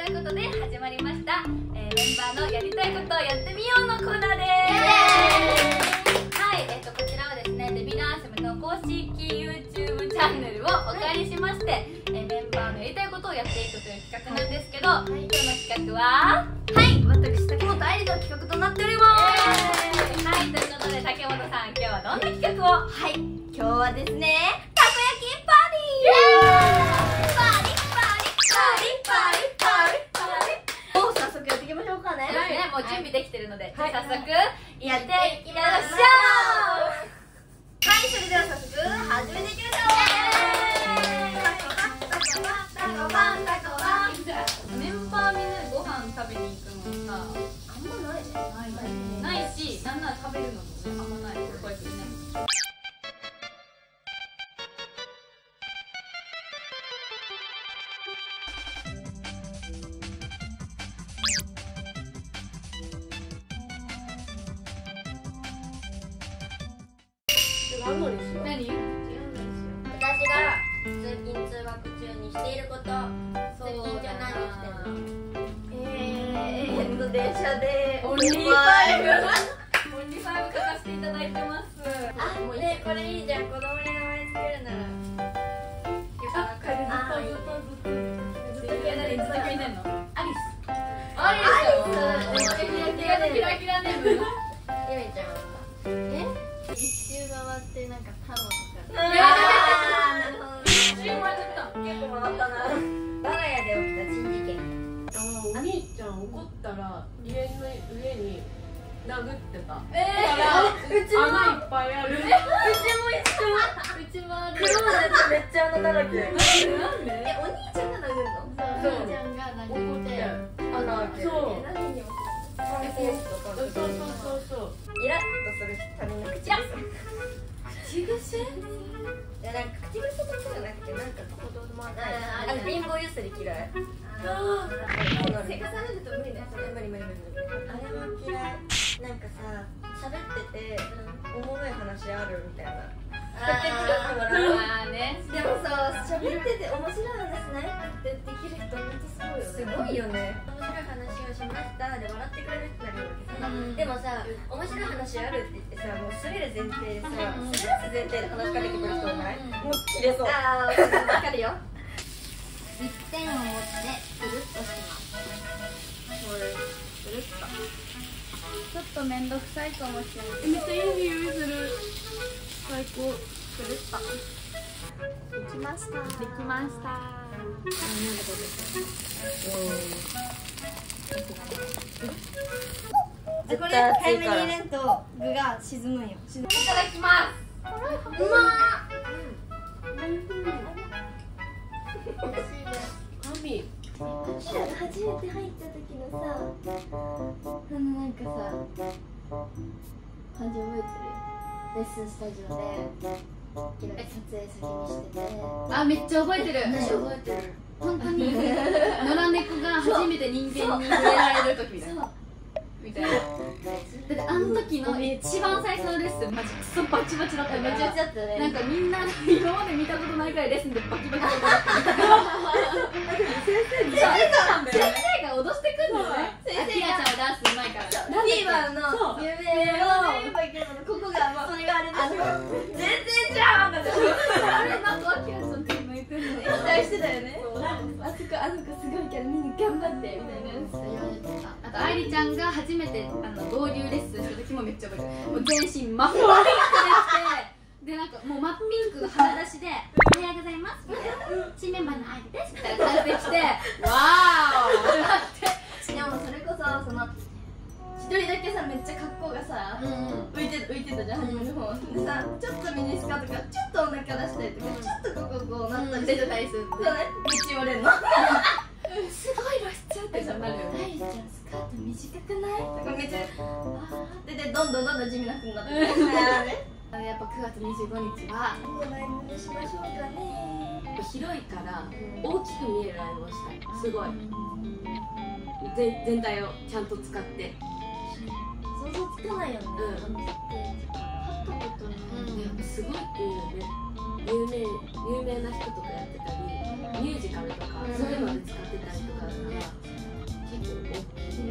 いうことで始まりました、メンバーのやりたいことをやってみようのコーナーです。はい、こちらはですね、デビナーセムの公式 YouTube チャンネルをお借りしまして、メンバーのやりたいことをやっていくという企画なんですけど、今日の企画は私、竹本愛理の企画となっております。はい、ということで竹本さん、今日はどんな企画を？ はい、今日はですね、たこ焼きパーティー。パーティーパーティーパーティーパーティーパーティーパーティー。もう早速やっていきましょうかね。 もう準備できてるので、早速やっていきましょう。 はい、それでは早速始めていきましょう。メンバーみんなでご飯食べに行くのさ、 あんまないじゃん。 ないし、なんなら食べるのもね、あんまない。こうやってね。何？ 私が通勤通学中にしていること。通勤中何してんの？電車でオンリーファイブ書かせていただいてます。 あ、もうね、これいいじゃん。子供に名前つけるなら。 ずっとキラキラねんの？アリス。めっちゃキラキラネーム。 ゆめちゃんは一周回ってなんかタロとか。 なるほど。一周回っちゃった。 結構回ったな。我が家で起きた珍事件。 お兄ちゃん怒ったら家の上に殴ってた。 うちも穴いっぱいある。 うちもある。黒のやつめっちゃ穴だらけ。 なんで？ お兄ちゃんが殴るの？ そう。 お兄ちゃんが殴って穴開ける。 そう。 何にも。 そう。 イラッとするための口癖。 口癖？ いや、なんか口癖だけじゃなくて、なんか子供は貧乏ゆすり嫌い。せかされると無理だよ。無理。あれも嫌い。なんかさ、喋ってておもろい話あるみたいな。 ね。 でもさ、喋ってて面白い話ないってできる人めっちゃすごいよね。面白い話をしましたで笑ってくれる人なるわけさ。でもさ、面白い話あるって言ってさ、もう滑る前提でさ、滑らす前提で話しかけてくる人ない？もう切れそう。あー、わかるよ。1点を持ってくるっとします。くるっと。 ちょっと面倒くさいかもしれない。 めっちゃいい匂いする。最高。 くるっと。できました。 できました。 これ早めに入れんと具が沈むんよ。いただきます。うまー。 神。 初めて入った時のさ、なんかさ、感じ覚えてるよ。レッスンスタジオで撮影先にしてて。 あ、めっちゃ覚えてる。 覚えてる。 本当に野良猫が初めて人間に触れられる時みたいな。みたいな。だってあの時の一番最初のレッスンマジクソバチバチだったよ。 めちゃくちゃだったね。 なんかみんな今まで見たことないくらいレッスンでバキバキだった。先生が脅してくんのね。先生がちゃんはダンスうまいから。 TVer の有名のここがそれがあれでしょ。全然ちゃうんだよ。 あれなんかアキラちゃんって今言ってるの。 期待してたよね。 あそこすごいからみんな頑張ってみたいなやつ言われてた。あと愛理ちゃんが初めて合流レッスンした時もめっちゃ覚えてる。もう全身真っ赤になってで、なんかもう真っピンクの鼻出しで「おはようございます」みたいな「新メンバーの愛理です」みたいな感じで来て「わーお」ってでもそれこそその一人だけさ、めっちゃ格好がさ浮いてたじゃん、初めの方でさ、ちょっとミニスカとかちょっとお腹出したりとか、ちょっとこうなったり出てたりするそうね、めっちゃ言われるの。 すごい露出ってなるよね。 愛理ちゃんスカート短くないとかめっちゃでどんどん地味なくなってね。 やっぱ9月25日はライブにしましょうかね。 広いから大きく見えるライブをしたい。すごい。全体をちゃんと使って。 想像つかないよね。会ったことない。 やっぱすごいっていうよね。有名な人とかやってたり、ミュージカルとかそういうので使ってたりとかだから。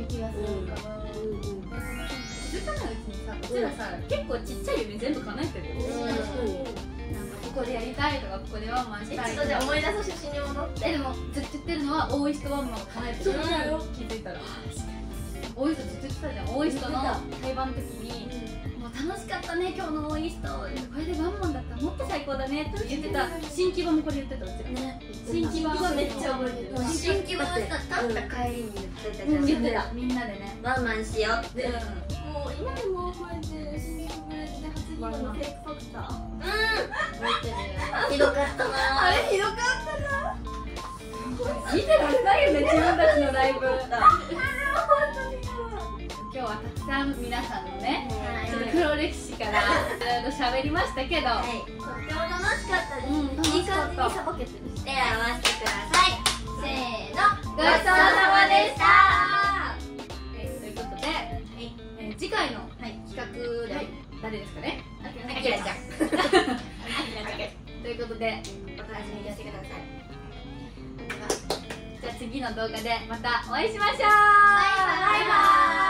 気がするかな。 気づかないうちにさ、うちらさ、結構ちっちゃい夢全部叶えてるよ。なんかここでやりたいとか、ここでワンマンしたいとか。 じゃあ思い出そう、写真に戻って。 でもずっと言ってるのは大石とワンマンを叶えてる。気づいたら大石とずっと言ってたじゃん。大石との対バンの時にもう楽しかったね今日の大石と、これでワンマンだったらもっと最高だねって言ってた。新木場もこれ言ってた。うちね、新木場めっちゃ覚えてる。新木場はさ、立った帰りに言ってたじゃん。 言ってた、みんなでねワンマンしようって。 もう今でも覚えてる。新宿ブレッジで初日のフェイクファクター。 覚えてるよ。ひどかったな。 あれひどかったな。 見てらんないよね、自分たちのライブ。今日はたくさん皆さんのね、ちょっと黒歴史からいろいろ喋りましたけど、 とっても楽しかったです。いい感じにさばけてるし。手を合わせてください。せーの、ごちそうさまでした。 ということで、次回の企画で誰ですかね。 あきらちゃん。 ということで、 お楽しみにしてください。 じゃあ次の動画でまたお会いしましょう。バイバイ。